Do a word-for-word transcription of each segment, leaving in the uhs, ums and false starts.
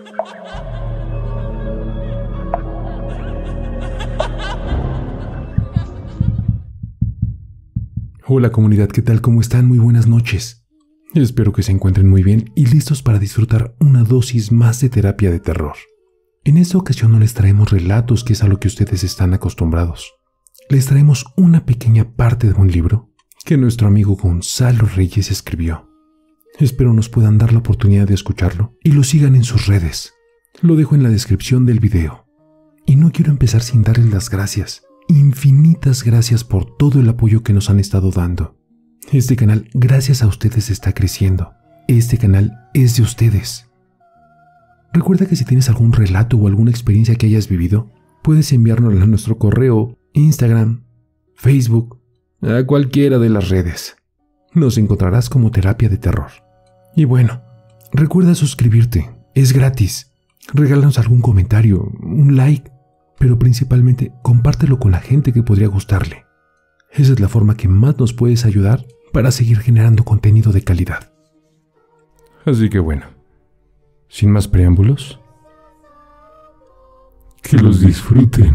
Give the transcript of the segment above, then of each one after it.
Hola comunidad, ¿qué tal? ¿Cómo están? Muy buenas noches. Espero que se encuentren muy bien y listos para disfrutar una dosis más de terapia de terror. En esta ocasión no les traemos relatos, que es a lo que ustedes están acostumbrados. Les traemos una pequeña parte de un libro que nuestro amigo Gonzalo Reyes escribió. Espero nos puedan dar la oportunidad de escucharlo y lo sigan en sus redes. Lo dejo en la descripción del video. Y no quiero empezar sin darles las gracias. Infinitas gracias por todo el apoyo que nos han estado dando. Este canal, gracias a ustedes, está creciendo. Este canal es de ustedes. Recuerda que si tienes algún relato o alguna experiencia que hayas vivido, puedes enviárnoslo a nuestro correo, Instagram, Facebook, a cualquiera de las redes. Nos encontrarás como Terapia de Terror. Y bueno, recuerda suscribirte, es gratis. Regálanos algún comentario, un like, pero principalmente compártelo con la gente que podría gustarle. Esa es la forma que más nos puedes ayudar para seguir generando contenido de calidad. Así que bueno, sin más preámbulos, que los disfruten.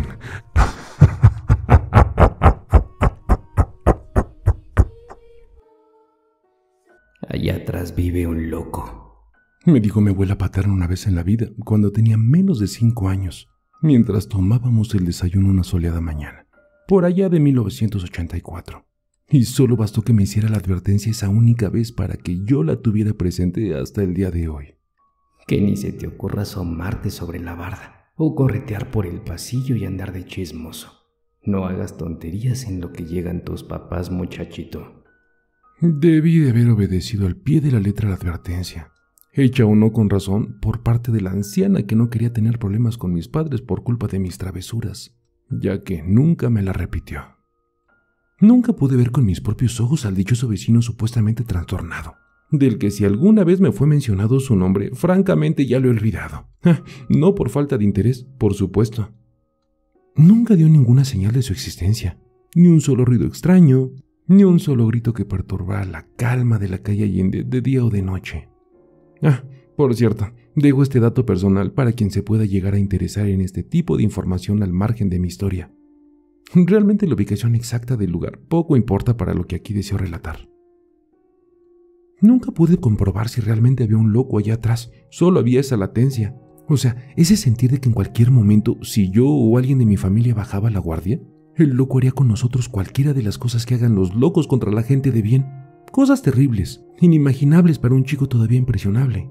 Allá atrás vive un loco, me dijo mi abuela paterna una vez en la vida, cuando tenía menos de cinco años, mientras tomábamos el desayuno una soleada mañana, por allá de mil novecientos ochenta y cuatro. Y solo bastó que me hiciera la advertencia esa única vez para que yo la tuviera presente hasta el día de hoy. que ni se te ocurra asomarte sobre la barda o corretear por el pasillo y andar de chismoso. No hagas tonterías en lo que llegan tus papás, muchachito. Debí de haber obedecido al pie de la letra la advertencia, hecha o no con razón por parte de la anciana que no quería tener problemas con mis padres por culpa de mis travesuras, ya que nunca me la repitió. Nunca pude ver con mis propios ojos al dichoso vecino supuestamente trastornado, del que si alguna vez me fue mencionado su nombre, francamente ya lo he olvidado. No por falta de interés, por supuesto. Nunca dio ninguna señal de su existencia, ni un solo ruido extraño, ni un solo grito que perturbara la calma de la calle Allende de día o de noche. Ah, por cierto, dejo este dato personal para quien se pueda llegar a interesar en este tipo de información al margen de mi historia. Realmente la ubicación exacta del lugar poco importa para lo que aquí deseo relatar. Nunca pude comprobar si realmente había un loco allá atrás, solo había esa latencia. O sea, ese sentir de que en cualquier momento, si yo o alguien de mi familia bajaba la guardia, el loco haría con nosotros cualquiera de las cosas que hagan los locos contra la gente de bien. Cosas terribles, inimaginables para un chico todavía impresionable.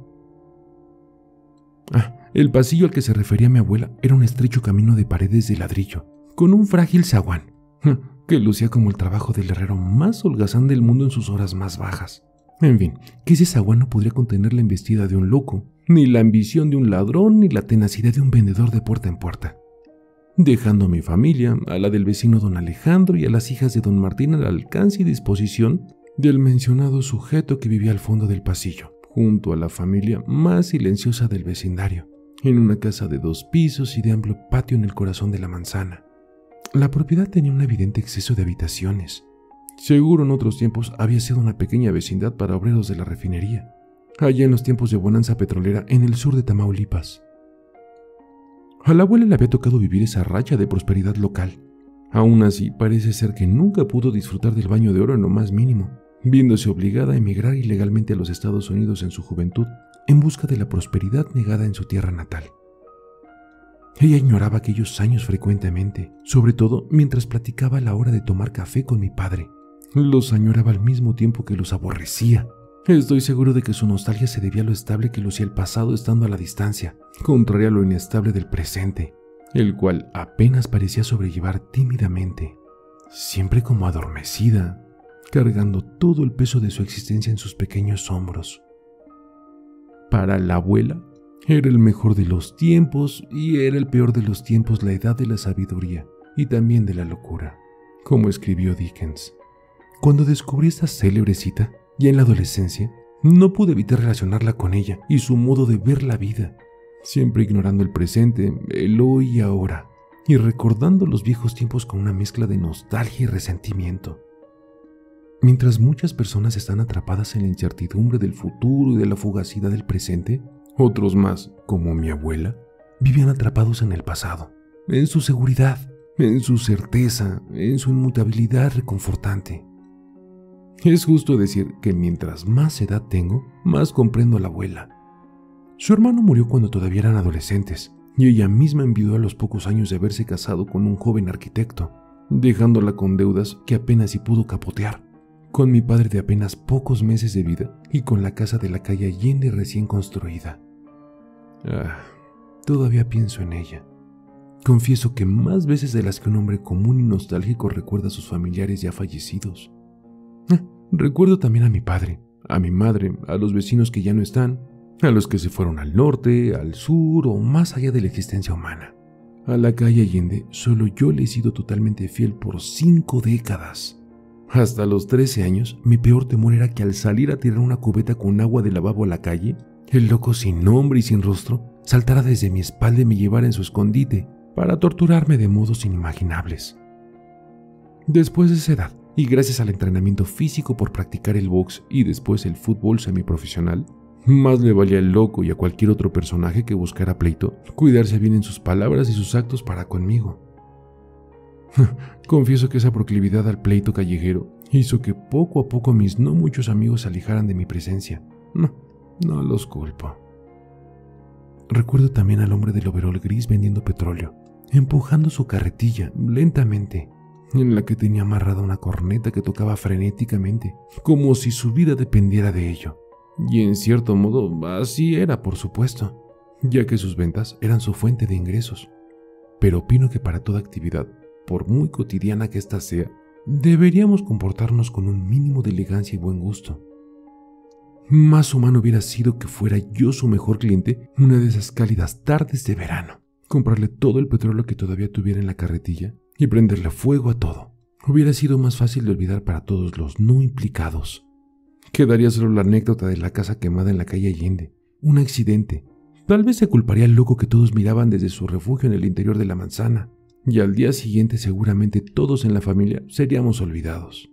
Ah, el pasillo al que se refería mi abuela era un estrecho camino de paredes de ladrillo, con un frágil zaguán, que lucía como el trabajo del herrero más holgazán del mundo en sus horas más bajas. En fin, que ese zaguán no podría contener la embestida de un loco, ni la ambición de un ladrón, ni la tenacidad de un vendedor de puerta en puerta. Dejando a mi familia, a la del vecino don Alejandro y a las hijas de don Martín al alcance y disposición del mencionado sujeto que vivía al fondo del pasillo, junto a la familia más silenciosa del vecindario, en una casa de dos pisos y de amplio patio en el corazón de la manzana. La propiedad tenía un evidente exceso de habitaciones. Seguro en otros tiempos había sido una pequeña vecindad para obreros de la refinería, allá en los tiempos de bonanza petrolera en el sur de Tamaulipas. A la abuela le había tocado vivir esa racha de prosperidad local. Aún así, parece ser que nunca pudo disfrutar del baño de oro en lo más mínimo, viéndose obligada a emigrar ilegalmente a los Estados Unidos en su juventud, en busca de la prosperidad negada en su tierra natal. Ella ignoraba aquellos años frecuentemente, sobre todo mientras platicaba a la hora de tomar café con mi padre. Los añoraba al mismo tiempo que los aborrecía. Estoy seguro de que su nostalgia se debía a lo estable que lucía el pasado estando a la distancia, contrario a lo inestable del presente, el cual apenas parecía sobrellevar tímidamente, siempre como adormecida, cargando todo el peso de su existencia en sus pequeños hombros. Para la abuela, era el mejor de los tiempos y era el peor de los tiempos la edad de la sabiduría y también de la locura, como escribió Dickens. Cuando descubrí esta célebre cita, ya en la adolescencia, no pude evitar relacionarla con ella y su modo de ver la vida, siempre ignorando el presente, el hoy y ahora, y recordando los viejos tiempos con una mezcla de nostalgia y resentimiento. Mientras muchas personas están atrapadas en la incertidumbre del futuro y de la fugacidad del presente, Otros más, como mi abuela, vivían atrapados en el pasado, en su seguridad, en su certeza, en su inmutabilidad reconfortante. Es justo decir que mientras más edad tengo, más comprendo a la abuela. Su hermano murió cuando todavía eran adolescentes, y ella misma enviudó a los pocos años de haberse casado con un joven arquitecto, dejándola con deudas que apenas si pudo capotear, con mi padre de apenas pocos meses de vida y con la casa de la calle Allende recién construida. Ah, todavía pienso en ella. Confieso que más veces de las que un hombre común y nostálgico recuerda a sus familiares ya fallecidos. Ah, recuerdo también a mi padre, a mi madre, a los vecinos que ya no están, a los que se fueron al norte, al sur o más allá de la existencia humana. A la calle Allende solo yo le he sido totalmente fiel por cinco décadas. Hasta los trece años, mi peor temor era que al salir a tirar una cubeta con agua de lavabo a la calle, el loco sin nombre y sin rostro saltara desde mi espalda y me llevara en su escondite para torturarme de modos inimaginables. Después de esa edad, y gracias al entrenamiento físico por practicar el box y después el fútbol semiprofesional, más le valía al loco y a cualquier otro personaje que buscara pleito cuidarse bien en sus palabras y sus actos para conmigo. Confieso que esa proclividad al pleito callejero hizo que poco a poco mis no muchos amigos se alejaran de mi presencia. No, no los culpo. Recuerdo también al hombre del overol gris vendiendo petróleo, empujando su carretilla lentamente, en la que tenía amarrada una corneta que tocaba frenéticamente, como si su vida dependiera de ello. Y en cierto modo así era, por supuesto, ya que sus ventas eran su fuente de ingresos. Pero opino que para toda actividad, por muy cotidiana que ésta sea, deberíamos comportarnos con un mínimo de elegancia y buen gusto. Más humano hubiera sido que fuera yo su mejor cliente una de esas cálidas tardes de verano, comprarle todo el petróleo que todavía tuviera en la carretilla y prenderle fuego a todo. Hubiera sido más fácil de olvidar para todos los no implicados. Quedaría solo la anécdota de la casa quemada en la calle Allende, un accidente. Tal vez se culparía al loco que todos miraban desde su refugio en el interior de la manzana, y al día siguiente seguramente todos en la familia seríamos olvidados.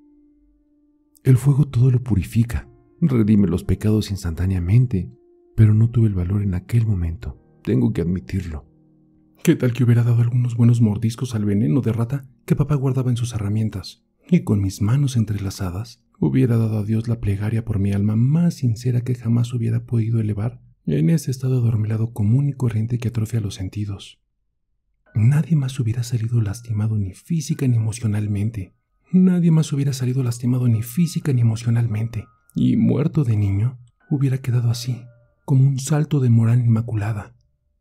El fuego todo lo purifica, redime los pecados instantáneamente, pero no tuve el valor en aquel momento, tengo que admitirlo. ¿Qué tal que hubiera dado algunos buenos mordiscos al veneno de rata que papá guardaba en sus herramientas, y con mis manos entrelazadas hubiera dado a Dios la plegaria por mi alma más sincera que jamás hubiera podido elevar en ese estado adormilado común y corriente que atrofia los sentidos? Nadie más hubiera salido lastimado ni física ni emocionalmente. Nadie más hubiera salido lastimado ni física ni emocionalmente. Y muerto de niño, hubiera quedado así, como un salto de moral inmaculada.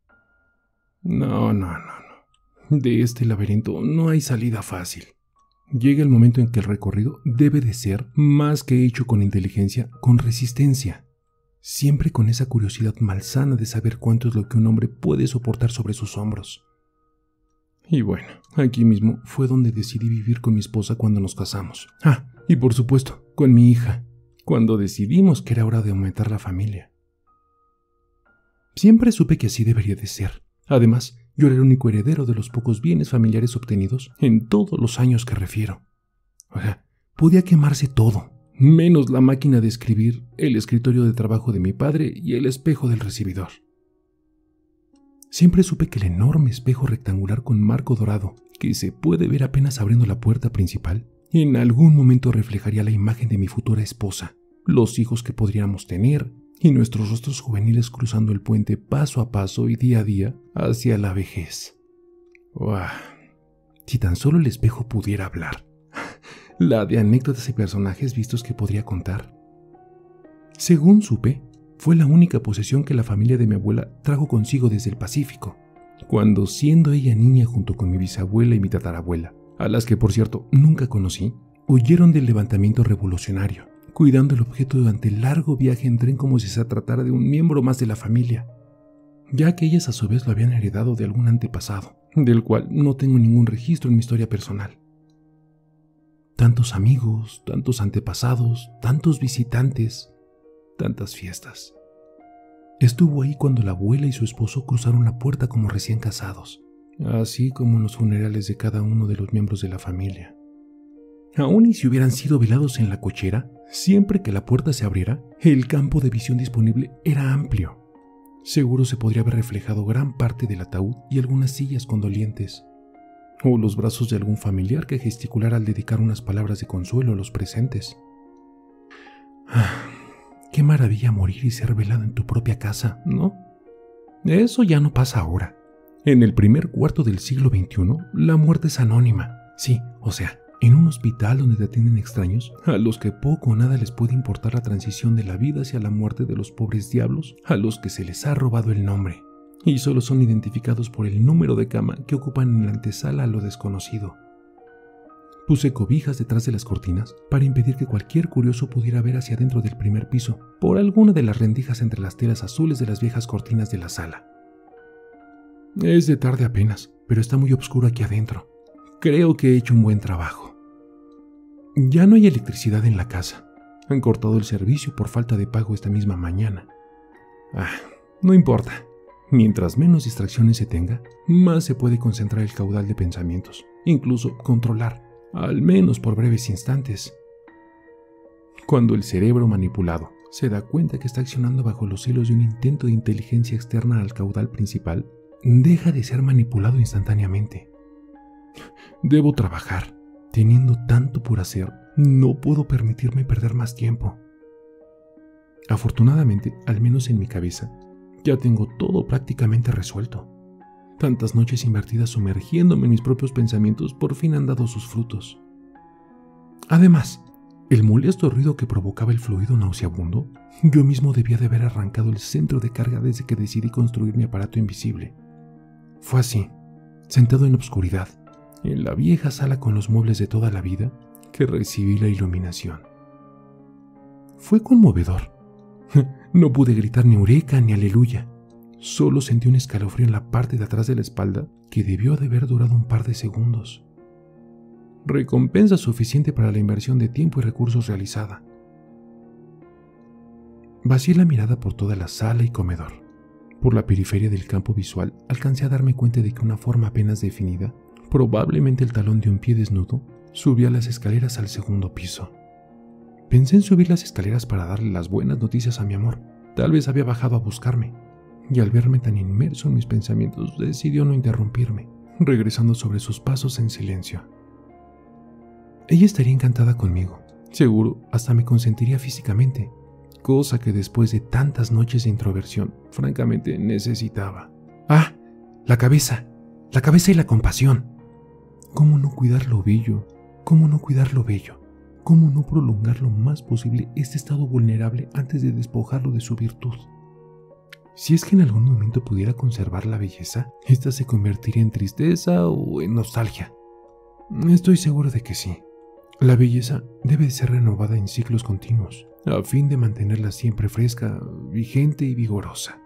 No, no, no, no. De este laberinto no hay salida fácil. Llega el momento en que el recorrido debe de ser, más que hecho con inteligencia, con resistencia. Siempre con esa curiosidad malsana de saber cuánto es lo que un hombre puede soportar sobre sus hombros. Y bueno, aquí mismo fue donde decidí vivir con mi esposa cuando nos casamos. Ah, y por supuesto, con mi hija, cuando decidimos que era hora de aumentar la familia. Siempre supe que así debería de ser. Además, yo era el único heredero de los pocos bienes familiares obtenidos en todos los años que refiero. O sea, podía quemarse todo, menos la máquina de escribir, el escritorio de trabajo de mi padre y el espejo del recibidor. Siempre supe que el enorme espejo rectangular con marco dorado, que se puede ver apenas abriendo la puerta principal, en algún momento reflejaría la imagen de mi futura esposa, los hijos que podríamos tener y nuestros rostros juveniles cruzando el puente paso a paso y día a día hacia la vejez. ¡Uah! Si tan solo el espejo pudiera hablar. La de anécdotas y personajes vistos que podría contar. Según supe, fue la única posesión que la familia de mi abuela trajo consigo desde el Pacífico, cuando siendo ella niña junto con mi bisabuela y mi tatarabuela, a las que por cierto nunca conocí, huyeron del levantamiento revolucionario, cuidando el objeto durante el largo viaje en tren como si se tratara de un miembro más de la familia, ya que ellas a su vez lo habían heredado de algún antepasado, del cual no tengo ningún registro en mi historia personal. Tantos amigos, tantos antepasados, tantos visitantes, tantas fiestas. Estuvo ahí cuando la abuela y su esposo cruzaron la puerta como recién casados, así como en los funerales de cada uno de los miembros de la familia. Aún y si hubieran sido velados en la cochera, siempre que la puerta se abriera, el campo de visión disponible era amplio. Seguro se podría haber reflejado gran parte del ataúd y algunas sillas condolientes, o los brazos de algún familiar que gesticulara al dedicar unas palabras de consuelo a los presentes. Ah, qué maravilla morir y ser velado en tu propia casa, ¿no? Eso ya no pasa ahora. En el primer cuarto del siglo veintiuno, la muerte es anónima. Sí, o sea, en un hospital donde te atienden extraños, a los que poco o nada les puede importar la transición de la vida hacia la muerte de los pobres diablos a los que se les ha robado el nombre, y solo son identificados por el número de cama que ocupan en la antesala a lo desconocido. Puse cobijas detrás de las cortinas para impedir que cualquier curioso pudiera ver hacia adentro del primer piso por alguna de las rendijas entre las telas azules de las viejas cortinas de la sala. Es de tarde apenas, pero está muy oscuro aquí adentro. Creo que he hecho un buen trabajo. Ya no hay electricidad en la casa. Han cortado el servicio por falta de pago esta misma mañana. Ah, no importa. Mientras menos distracciones se tenga, más se puede concentrar el caudal de pensamientos, incluso controlar, al menos por breves instantes. Cuando el cerebro manipulado se da cuenta que está accionando bajo los hilos de un intento de inteligencia externa al caudal principal, deja de ser manipulado instantáneamente. Debo trabajar. Teniendo tanto por hacer, no puedo permitirme perder más tiempo. Afortunadamente, al menos en mi cabeza, ya tengo todo prácticamente resuelto. Tantas noches invertidas sumergiéndome en mis propios pensamientos por fin han dado sus frutos. Además, el molesto ruido que provocaba el fluido nauseabundo, yo mismo debía de haber arrancado el centro de carga desde que decidí construir mi aparato invisible. Fue así, sentado en obscuridad, en la vieja sala con los muebles de toda la vida, que recibí la iluminación. Fue conmovedor. No pude gritar ni eureka ni aleluya. Solo sentí un escalofrío en la parte de atrás de la espalda que debió de haber durado un par de segundos. Recompensa suficiente para la inversión de tiempo y recursos realizada. Vacié la mirada por toda la sala y comedor. Por la periferia del campo visual alcancé a darme cuenta de que una forma apenas definida, probablemente el talón de un pie desnudo, subía las escaleras al segundo piso. Pensé en subir las escaleras para darle las buenas noticias a mi amor. Tal vez había bajado a buscarme, y al verme tan inmerso en mis pensamientos decidió no interrumpirme, regresando sobre sus pasos en silencio. Ella estaría encantada conmigo, seguro hasta me consentiría físicamente, cosa que después de tantas noches de introversión, francamente necesitaba. ¡Ah! La cabeza, la cabeza y la compasión. ¿Cómo no cuidar lo bello? ¿Cómo no cuidar lo bello? ¿Cómo no prolongar lo más posible este estado vulnerable antes de despojarlo de su virtud? Si es que en algún momento pudiera conservar la belleza, esta se convertiría en tristeza o en nostalgia. Estoy seguro de que sí. La belleza debe ser renovada en ciclos continuos, a fin de mantenerla siempre fresca, vigente y vigorosa.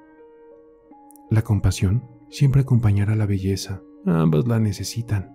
La compasión siempre acompañará a la belleza, ambas la necesitan.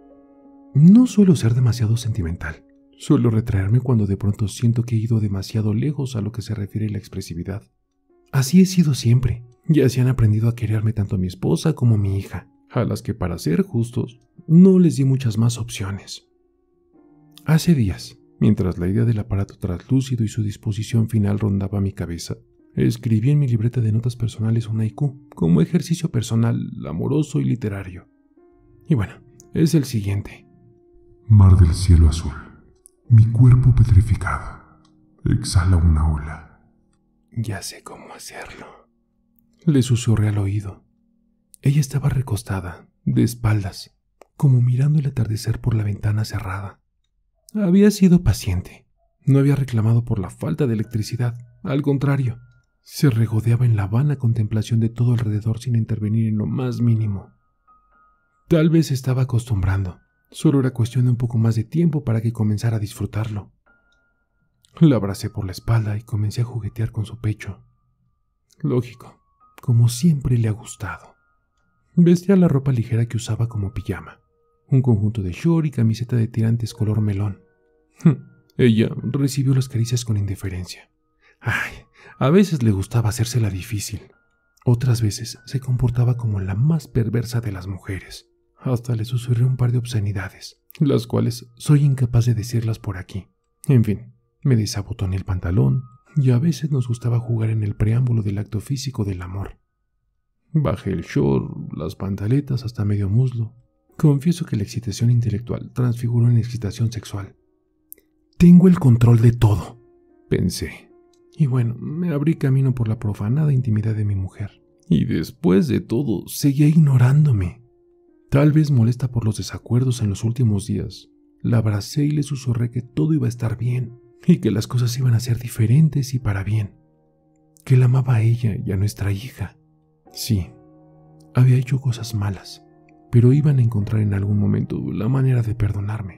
No suelo ser demasiado sentimental, suelo retraerme cuando de pronto siento que he ido demasiado lejos a lo que se refiere a la expresividad. Así he sido siempre, y así han aprendido a quererme tanto mi esposa como mi hija, a las que, para ser justos, no les di muchas más opciones. Hace días, mientras la idea del aparato translúcido y su disposición final rondaba mi cabeza, escribí en mi libreta de notas personales un haiku como ejercicio personal, amoroso y literario. Y bueno, es el siguiente. Mar del cielo azul, mi cuerpo petrificado, exhala una ola. Ya sé cómo hacerlo. Le susurré al oído. Ella estaba recostada, de espaldas, como mirando el atardecer por la ventana cerrada. Había sido paciente. No había reclamado por la falta de electricidad. Al contrario, se regodeaba en la vana contemplación de todo alrededor sin intervenir en lo más mínimo. Tal vez estaba acostumbrando. Solo era cuestión de un poco más de tiempo para que comenzara a disfrutarlo. La abracé por la espalda y comencé a juguetear con su pecho. Lógico, como siempre le ha gustado. Vestía la ropa ligera que usaba como pijama, un conjunto de short y camiseta de tirantes color melón. Ella recibió las caricias con indiferencia. Ay, a veces le gustaba hacérsela difícil. Otras veces se comportaba como la más perversa de las mujeres. Hasta le susurré un par de obscenidades, las cuales soy incapaz de decirlas por aquí. En fin, me desabotoné el pantalón y a veces nos gustaba jugar en el preámbulo del acto físico del amor. Bajé el short, las pantaletas hasta medio muslo. Confieso que la excitación intelectual transfiguró en excitación sexual. Tengo el control de todo, pensé. Y bueno, me abrí camino por la profanada intimidad de mi mujer. Y después de todo, seguía ignorándome. Tal vez molesta por los desacuerdos en los últimos días, la abracé y le susurré que todo iba a estar bien, y que las cosas iban a ser diferentes y para bien. Que la amaba a ella y a nuestra hija. Sí, había hecho cosas malas, pero iban a encontrar en algún momento la manera de perdonarme.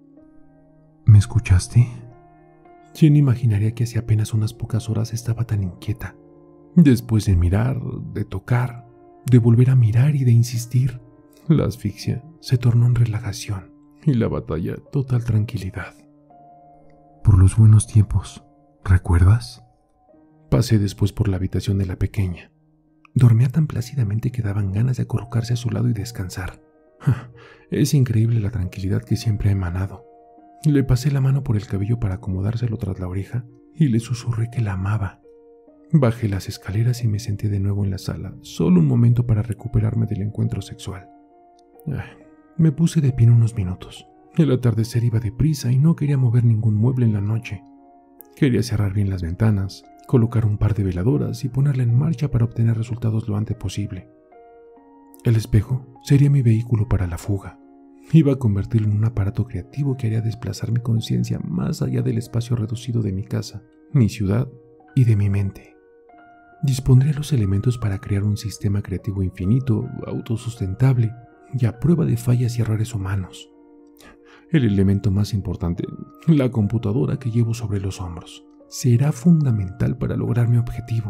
¿Me escuchaste? ¿Quién imaginaría que hace apenas unas pocas horas estaba tan inquieta? Después de mirar, de tocar, de volver a mirar y de insistir, la asfixia se tornó en relajación y la batalla total tranquilidad. Por los buenos tiempos, ¿recuerdas? Pasé después por la habitación de la pequeña. Dormía tan plácidamente que daban ganas de acurrucarse a su lado y descansar. Es increíble la tranquilidad que siempre ha emanado. Le pasé la mano por el cabello para acomodárselo tras la oreja y le susurré que la amaba. Bajé las escaleras y me senté de nuevo en la sala, solo un momento para recuperarme del encuentro sexual. Ah, me puse de pie unos minutos. El atardecer iba deprisa y no quería mover ningún mueble en la noche. Quería cerrar bien las ventanas, colocar un par de veladoras y ponerla en marcha para obtener resultados lo antes posible. El espejo sería mi vehículo para la fuga. Iba a convertirlo en un aparato creativo que haría desplazar mi conciencia más allá del espacio reducido de mi casa, mi ciudad y de mi mente. Dispondría los elementos para crear un sistema creativo infinito, autosustentable y a prueba de fallas y errores humanos. El elemento más importante, la computadora que llevo sobre los hombros, será fundamental para lograr mi objetivo.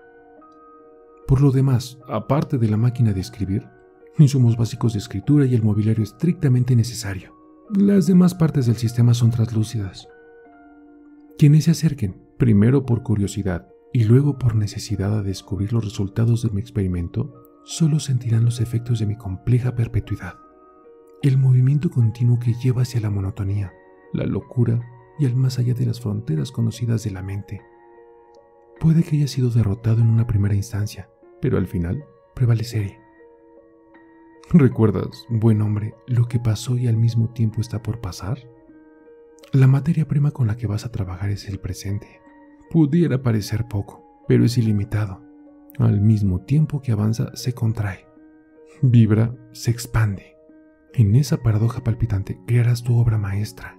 Por lo demás, aparte de la máquina de escribir, insumos básicos de escritura y el mobiliario estrictamente necesario. Las demás partes del sistema son translúcidas. Quienes se acerquen, primero por curiosidad y luego por necesidad a descubrir los resultados de mi experimento, solo sentirán los efectos de mi compleja perpetuidad. El movimiento continuo que lleva hacia la monotonía, la locura y al más allá de las fronteras conocidas de la mente. Puede que haya sido derrotado en una primera instancia, pero al final prevaleceré. ¿Recuerdas, buen hombre, lo que pasó y al mismo tiempo está por pasar? La materia prima con la que vas a trabajar es el presente. Pudiera parecer poco, pero es ilimitado. Al mismo tiempo que avanza, se contrae. Vibra, se expande. En esa paradoja palpitante crearás tu obra maestra.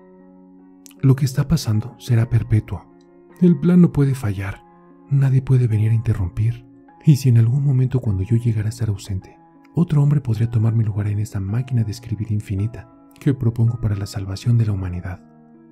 Lo que está pasando será perpetuo. El plan no puede fallar. Nadie puede venir a interrumpir. Y si en algún momento cuando yo llegara a estar ausente, otro hombre podría tomar mi lugar en esta máquina de escribir infinita que propongo para la salvación de la humanidad.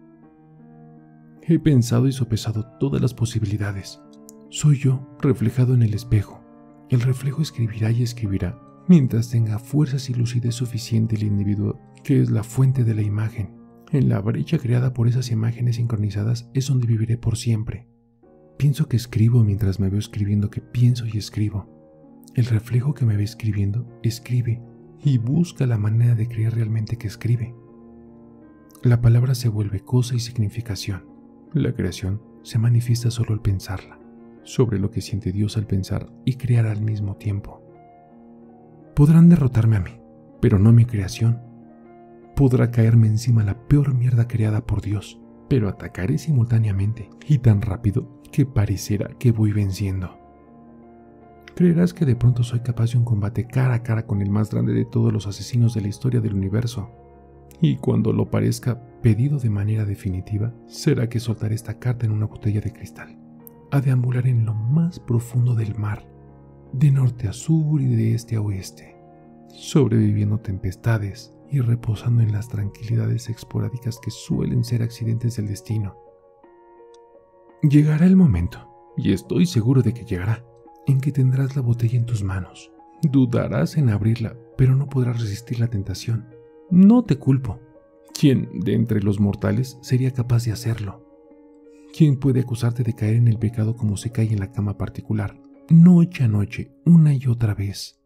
He pensado y sopesado todas las posibilidades. Soy yo, reflejado en el espejo. El reflejo escribirá y escribirá, mientras tenga fuerzas y lucidez suficiente el individuo, que es la fuente de la imagen. En la brecha creada por esas imágenes sincronizadas es donde viviré por siempre. Pienso que escribo mientras me veo escribiendo que pienso y escribo. El reflejo que me ve escribiendo, escribe y busca la manera de creer realmente que escribe. La palabra se vuelve cosa y significación. La creación se manifiesta solo al pensarla, sobre lo que siente Dios al pensar y crear al mismo tiempo. Podrán derrotarme a mí, pero no mi creación. Podrá caerme encima la peor mierda creada por Dios, pero atacaré simultáneamente y tan rápido que parecerá que voy venciendo. Creerás que de pronto soy capaz de un combate cara a cara con el más grande de todos los asesinos de la historia del universo. Y cuando lo parezca pedido de manera definitiva, será que soltaré esta carta en una botella de cristal, a deambular en lo más profundo del mar, de norte a sur y de este a oeste, sobreviviendo tempestades y reposando en las tranquilidades esporádicas que suelen ser accidentes del destino. Llegará el momento, y estoy seguro de que llegará, en que tendrás la botella en tus manos. Dudarás en abrirla, pero no podrás resistir la tentación. No te culpo. ¿Quién de entre los mortales sería capaz de hacerlo? ¿Quién puede acusarte de caer en el pecado como se cae en la cama particular, noche a noche, una y otra vez?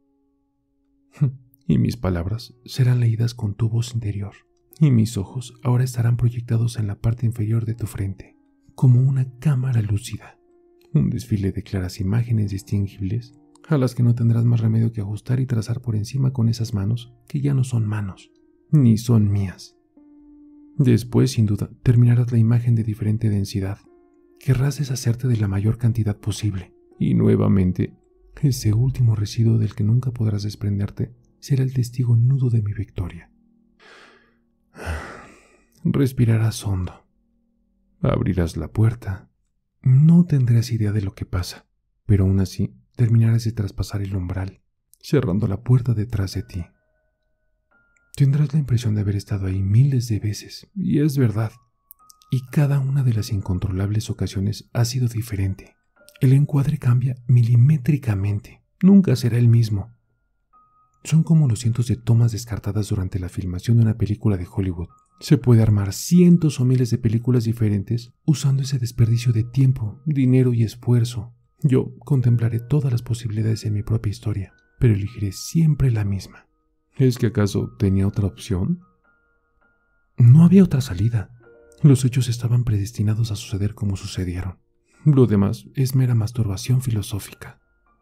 Y mis palabras serán leídas con tu voz interior, y mis ojos ahora estarán proyectados en la parte inferior de tu frente, como una cámara lúcida. Un desfile de claras imágenes distinguibles a las que no tendrás más remedio que ajustar y trazar por encima con esas manos que ya no son manos, ni son mías. Después, sin duda, terminarás la imagen de diferente densidad. Querrás deshacerte de la mayor cantidad posible, y nuevamente, ese último residuo del que nunca podrás desprenderte será el testigo nudo de mi victoria. Respirarás hondo. Abrirás la puerta. No tendrás idea de lo que pasa, pero aún así terminarás de traspasar el umbral, cerrando la puerta detrás de ti. Tendrás la impresión de haber estado ahí miles de veces, y es verdad. Y cada una de las incontrolables ocasiones ha sido diferente. El encuadre cambia milimétricamente, nunca será el mismo. Son como los cientos de tomas descartadas durante la filmación de una película de Hollywood. Se puede armar cientos o miles de películas diferentes usando ese desperdicio de tiempo, dinero y esfuerzo. Yo contemplaré todas las posibilidades en mi propia historia, pero elegiré siempre la misma. ¿Es que acaso tenía otra opción? No había otra salida. Los hechos estaban predestinados a suceder como sucedieron. Lo demás es mera masturbación filosófica.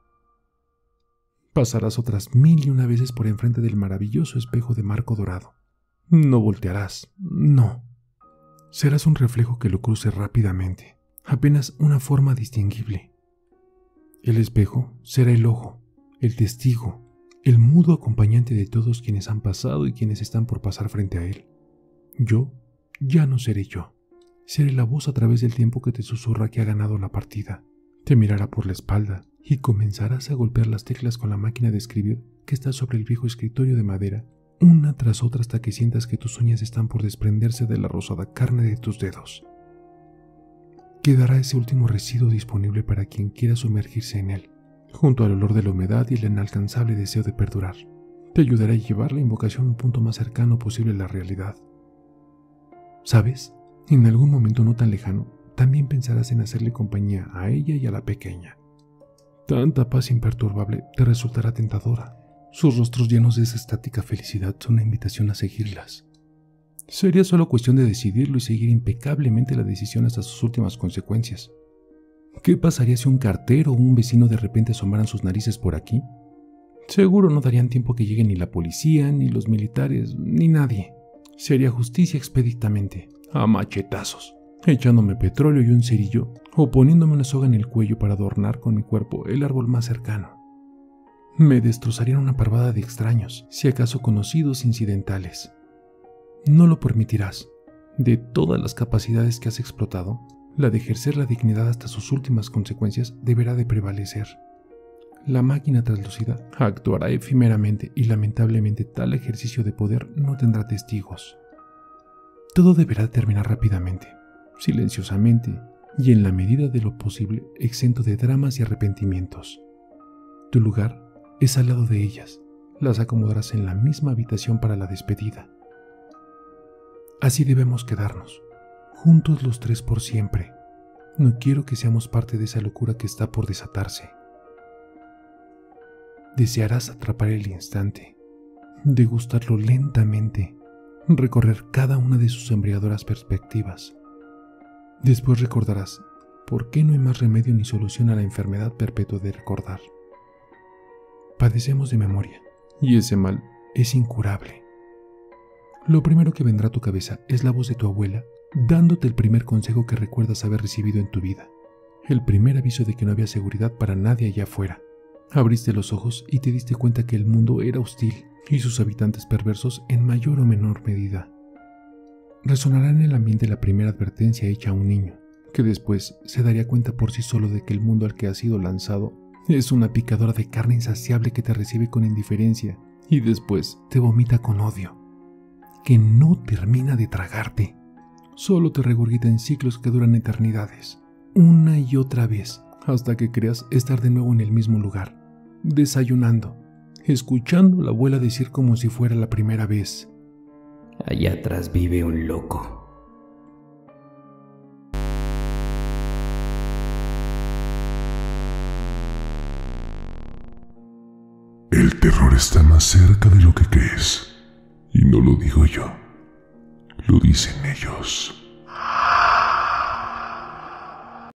Pasarás otras mil y una veces por enfrente del maravilloso espejo de marco dorado. No voltearás, no. Serás un reflejo que lo cruce rápidamente, apenas una forma distinguible. El espejo será el ojo, el testigo, el mudo acompañante de todos quienes han pasado y quienes están por pasar frente a él. Yo ya no seré yo. Seré la voz a través del tiempo que te susurra que ha ganado la partida. Te mirará por la espalda y comenzarás a golpear las teclas con la máquina de escribir que está sobre el viejo escritorio de madera, una tras otra hasta que sientas que tus uñas están por desprenderse de la rosada carne de tus dedos. Quedará ese último residuo disponible para quien quiera sumergirse en él, junto al olor de la humedad y el inalcanzable deseo de perdurar. Te ayudará a llevar la invocación a un punto más cercano posible a la realidad. ¿Sabes? En algún momento no tan lejano, también pensarás en hacerle compañía a ella y a la pequeña. Tanta paz imperturbable te resultará tentadora. Sus rostros llenos de esa estática felicidad son una invitación a seguirlas. Sería solo cuestión de decidirlo y seguir impecablemente la decisión hasta sus últimas consecuencias. ¿Qué pasaría si un cartero o un vecino de repente asomaran sus narices por aquí? Seguro no darían tiempo que llegue ni la policía, ni los militares, ni nadie. Sería justicia expeditamente, a machetazos, echándome petróleo y un cerillo, o poniéndome una soga en el cuello para adornar con mi cuerpo el árbol más cercano. Me destrozarían una parvada de extraños, si acaso conocidos incidentales. No lo permitirás. De todas las capacidades que has explotado, la de ejercer la dignidad hasta sus últimas consecuencias deberá de prevalecer. La máquina traslucida actuará efímeramente y lamentablemente tal ejercicio de poder no tendrá testigos. Todo deberá terminar rápidamente, silenciosamente y en la medida de lo posible exento de dramas y arrepentimientos. Tu lugar es al lado de ellas. Las acomodarás en la misma habitación para la despedida. Así debemos quedarnos, juntos los tres por siempre. No quiero que seamos parte de esa locura que está por desatarse. Desearás atrapar el instante, degustarlo lentamente, recorrer cada una de sus embriagadoras perspectivas. Después recordarás por qué no hay más remedio ni solución a la enfermedad perpetua de recordar. Padecemos de memoria, y ese mal es incurable. Lo primero que vendrá a tu cabeza es la voz de tu abuela, dándote el primer consejo que recuerdas haber recibido en tu vida, el primer aviso de que no había seguridad para nadie allá afuera. Abriste los ojos y te diste cuenta que el mundo era hostil, y sus habitantes perversos en mayor o menor medida. Resonará en el ambiente la primera advertencia hecha a un niño, que después se daría cuenta por sí solo de que el mundo al que ha sido lanzado es una picadora de carne insaciable que te recibe con indiferencia y después te vomita con odio, que no termina de tragarte, solo te regurgita en ciclos que duran eternidades, una y otra vez, hasta que creas estar de nuevo en el mismo lugar, desayunando, escuchando a la abuela decir como si fuera la primera vez: allá atrás vive un loco. El terror está más cerca de lo que crees. Y no lo digo yo, lo dicen ellos.